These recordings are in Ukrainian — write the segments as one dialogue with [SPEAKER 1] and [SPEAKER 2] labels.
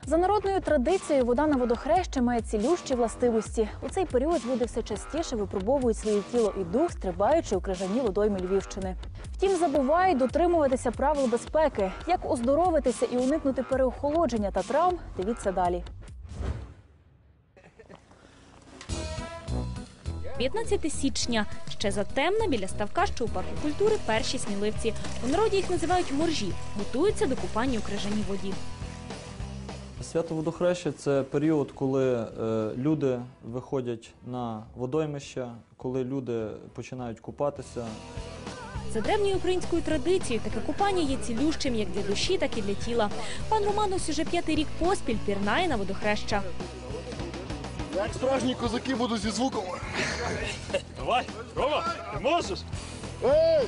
[SPEAKER 1] За народною традицією, вода на водохрещі має цілющі властивості. У цей період люди все частіше випробовують своє тіло і дух, стрибаючи у крижані водойми Львівщини. Втім, забувають дотримуватися правил безпеки. Як оздоровитися і уникнути переохолодження та травм – дивіться далі.
[SPEAKER 2] 15 січня. Ще затемно біля ставка, що у парку культури, перші сміливці. У народі їх називають моржі. Готуються до купання у крижаній воді.
[SPEAKER 3] Свято Водохреща – це період, коли люди виходять на водоймища, коли люди починають купатися.
[SPEAKER 2] За древньою українською традицією, таке купання є цілющим як для душі, так і для тіла. Пан Роман ось уже 5-й рік поспіль пірнає на водохреща.
[SPEAKER 4] Як справжні козаки буду зі звуком.
[SPEAKER 5] Давай, Рома, ти можеш?
[SPEAKER 4] Ей!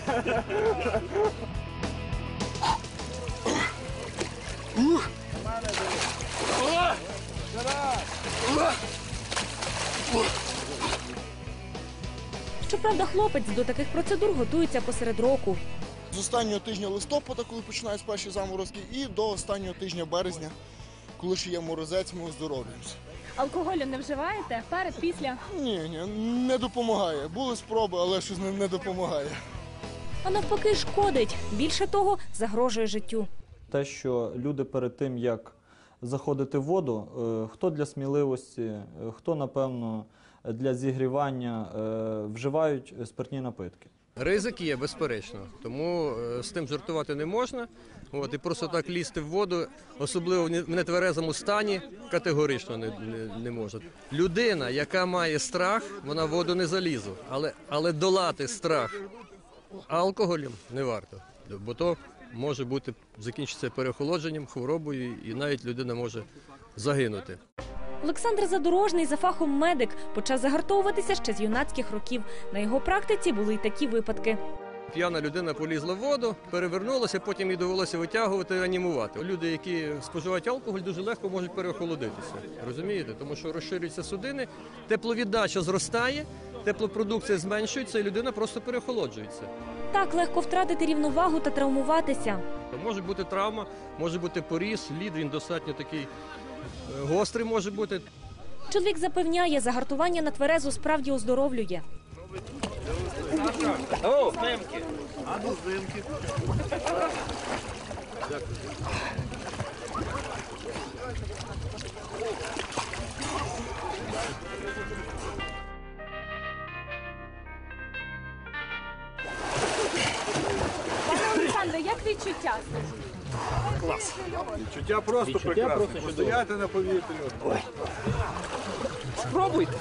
[SPEAKER 2] Щоправда, хлопець до таких процедур готується посеред року.
[SPEAKER 4] З останнього тижня листопада, коли починаються перші заморозки, і до останнього тижня березня, коли ще є морозець, ми оздоровлюємося.
[SPEAKER 2] Алкоголю не вживаєте? Перед, після?
[SPEAKER 4] Ні, не допомагає. Були спроби, але щось не допомагає.
[SPEAKER 2] А навпаки, шкодить. Більше того, загрожує життю.
[SPEAKER 3] Те, що люди перед тим, як заходити в воду, хто для сміливості, хто, напевно, для зігрівання, вживають спиртні напитки.
[SPEAKER 6] Ризик є, безперечно, тому з тим жартувати не можна. І просто так лізти в воду, особливо в нетверезому стані, категорично не можна. Людина, яка має страх, вона в воду не залізе, але долати страх алкоголем не варто, бо то може бути, закінчиться переохолодженням, хворобою, і навіть людина може загинути.
[SPEAKER 2] Олександр Задорожний за фахом медик, почав загартовуватися ще з юнацьких років. На його практиці були й такі випадки.
[SPEAKER 6] П'яна людина полізла в воду, перевернулася, потім їй довелося витягувати, реанімувати. Люди, які споживають алкоголь, дуже легко можуть переохолодитися. Розумієте? Тому що розширюються судини, тепловіддача зростає, теплопродукція зменшується і людина просто переохолоджується.
[SPEAKER 2] Так легко втратити рівновагу та травмуватися.
[SPEAKER 6] Може бути травма, може бути поріз, лід, він достатньо такий гострий може бути.
[SPEAKER 2] Чоловік запевняє, загартування на тверезу справді оздоровлює.
[SPEAKER 5] О, знимки. А ну знимки.
[SPEAKER 2] Пане Олександре, як відчуття?
[SPEAKER 5] Клас. Відчуття просто прекрасне. Постояти на повітрі. Спробуйте.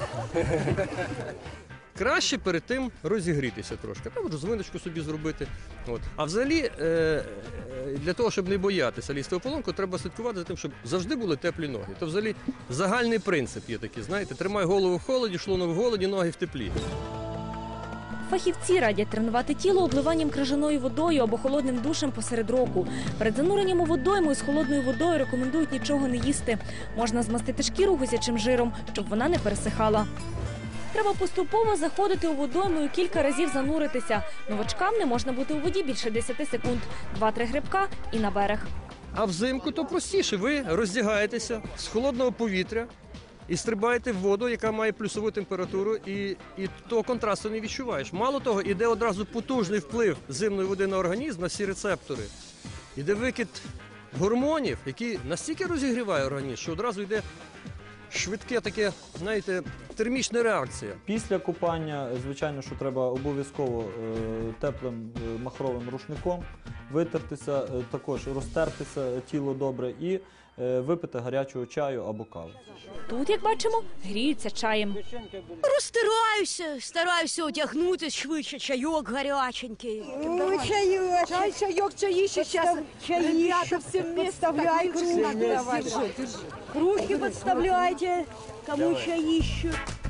[SPEAKER 6] Краще перед тим розігрітися трошки, там розвиночку собі зробити. А взагалі, для того, щоб не боятися лізти в ополонку, треба слідкувати за тим, щоб завжди були теплі ноги. То взагалі загальний принцип є такий, знаєте, тримай голову в холоді, шлунок в голоді, ноги в теплі.
[SPEAKER 2] Фахівці радять тренувати тіло обливанням крижаною водою або холодним душем посеред року. Перед зануренням у водойму з холодною водою рекомендують нічого не їсти. Можна змастити шкіру гусячим жиром, щоб вона не пересихала. Треба поступово заходити у водойму і кілька разів зануритися. Новачкам не можна бути у воді більше 10 секунд. 2-3 грибка і на берег.
[SPEAKER 6] А взимку то простіше. Ви роздягаєтеся з холодного повітря і стрибаєте в воду, яка має плюсову температуру, і того контрасту не відчуваєш. Мало того, іде одразу потужний вплив зимної води на організм, на всі рецептори. Іде викид гормонів, які настільки розігріває організм, що одразу йде швидке таке, знаєте, термічна реакція.
[SPEAKER 3] Після купання, звичайно, що треба обов'язково теплим махровим рушником витертися, також розтертися тіло добре і випити гарячого чаю або каву.
[SPEAKER 2] Тут, як бачимо, гріються чаєм.
[SPEAKER 7] Розтираюся, стараюся одягнутися швидше, чайок гаряченький.
[SPEAKER 8] Ой, чайок. Чайок, чаище сейчас. Ребята, все вместе подставляйте. Руки подставляйте, кому чаище.